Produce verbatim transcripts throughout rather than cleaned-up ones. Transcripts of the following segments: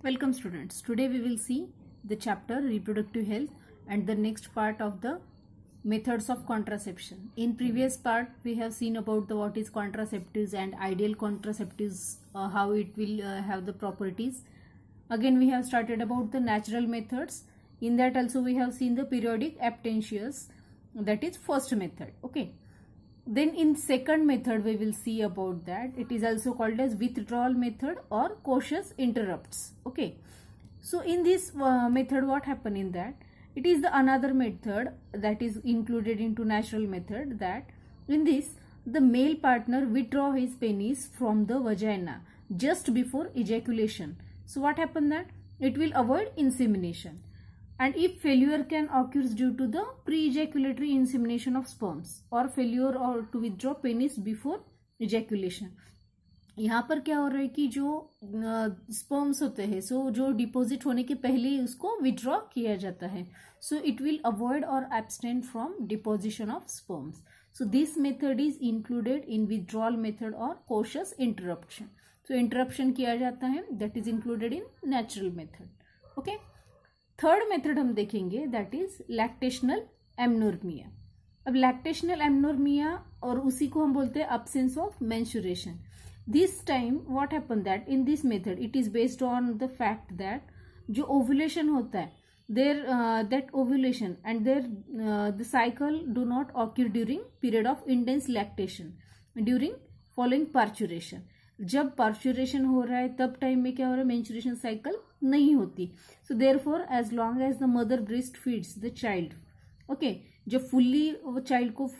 Welcome students. Today we will see the chapter reproductive health and the next part of the methods of contraception. In previous part we have seen about the what is contraceptives and ideal contraceptives, uh, how it will uh, have the properties. Again we have started about the natural methods. In that also we have seen the periodic abstentious, that is first method. Okay. Then in second method we will see about that. It is also called as withdrawal method or cautious interrupts. Okay. So in this uh, method what happen in that? It is the another method that is included into natural method, that in this the male partner withdraw his penis from the vagina just before ejaculation. So what happen that? It will avoid insemination. And if failure can occur due to the pre-ejaculatory insemination of sperms or failure or to withdraw penis before ejaculation, यहाँ पर क्या हो रहा है कि जो sperms होते हैं सो जो डिपॉजिट होने के पहले ही उसको विड्रॉ किया जाता है, सो इट विल अवॉइड और abstain from deposition of sperms. So this method is included in withdrawal method और कॉशियस इंटरप्शन. सो इंटरप्शन किया जाता है, that is included in natural method. Okay. Third method हम देखेंगे, दैट इज लैक्टेशनल एमनोर्मिया. अब lactational एमनोर्मिया और उसी को हम बोलते हैं absence of menstruation. This time what happen that in this method it is based on the fact that जो ओव्यूलेशन होता है there that ovulation and there the cycle do not occur during period of intense lactation during following parturition. जब parturition हो रहा है तब time में क्या हो रहा है, मेंस्ट्रुएशन साइकिल नहीं होती. So therefore as long as the mother breast feeds the child, okay, जब फुल्ली वो चाइल्ड को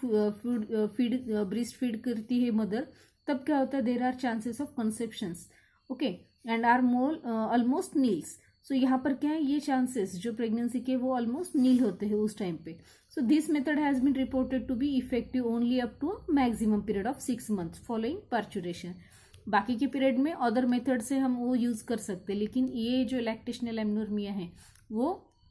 फीड ब्रेस्ट फीड करती है मदर, तब क्या होता है, there are chances of conceptions, okay, and are more almost nils. So यहाँ पर क्या है, ये चांसेस जो प्रेगनेंसी के वो ऑलमोस्ट नील होते हैं उस टाइम पे. So this method has been reported to be effective only up to maximum period of six months following parturition. बाकी के पीरियड में अदर मेथड से हम वो यूज कर सकते हैं, लेकिन ये जो लैक्टेशनल एमनोर्मिया है वो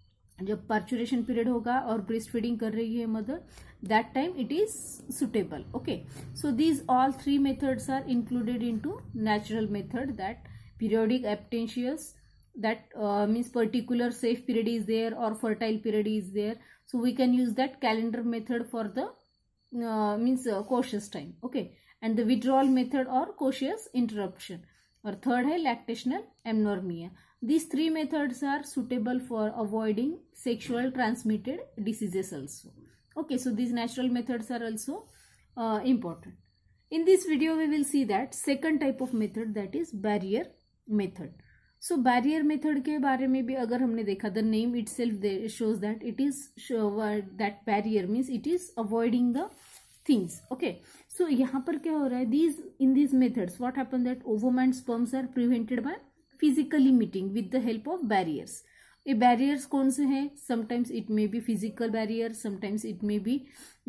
जब पार्चुरेशन पीरियड होगा और ब्रेस्ट फीडिंग कर रही है mother, that time it is suitable. Okay. So these all three methods are included into natural method, that periodic abstinence, that uh, means particular safe period is there or fertile period is there, so we can use that calendar method for the uh, means uh, cautious time. Okay. And the withdrawal method or cautious interruption, or third है lactational amnormia. These three methods are suitable for avoiding sexual transmitted diseases also. Okay, so these natural methods are also uh, important. In this video we will see that second type of method, that is barrier method. So barrier method के बारे में भी अगर हमने देखा, the name itself shows that it is that barrier means it is avoiding the things. Okay. So यहाँ पर क्या हो रहा है, these in these methods what happen that ovum and sperms are prevented by physically meeting with the help of barriers. ये barriers कौन से हैं? Sometimes it may be physical barrier, sometimes it may be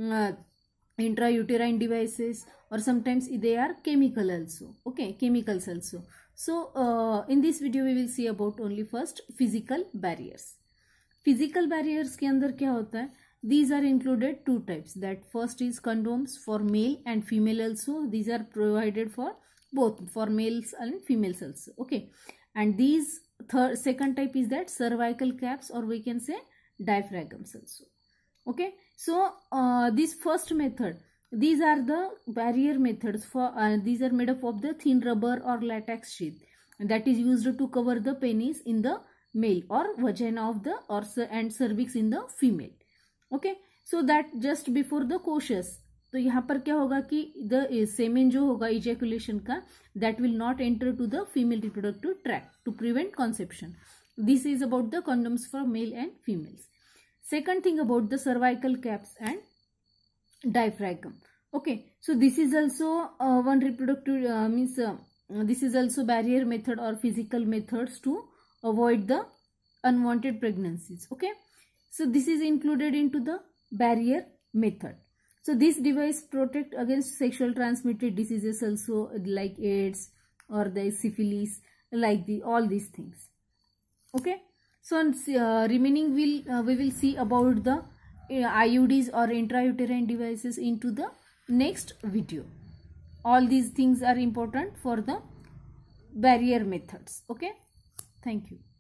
intrauterine devices, or sometimes they are chemical also. Okay, chemicals also. So uh, in this video we will see about only first physical barriers. Physical barriers के अंदर क्या होता है? These are included two types. That first is condoms for male and female also. These are provided for both, for males and females also. Okay, and these third second type is that cervical caps, or we can say diaphragms also. Okay. So uh, this first method, these are the barrier methods for uh, these are made up of the thin rubber or latex sheath that is used to cover the penis in the male or vagina of the or and cervix in the female. Okay. So that just before the coitus, तो यहाँ पर क्या होगा कि the semen जो होगा ejaculation का, that will not enter to the female reproductive tract to prevent conception. This is about the condoms for male and females. Second thing about the cervical caps and diaphragm. Okay, so this is also uh, one reproductive uh, means uh, this is also barrier method or physical methods to avoid the unwanted pregnancies. Okay, so this is included into the barrier method. So this device protect against sexual transmitted diseases also, like AIDS or the syphilis, like the all these things. Okay. So uh, remaining will uh, we will see about the uh, I U Ds or intrauterine devices into the next video. All these things are important for the barrier methods. Okay. Thank you.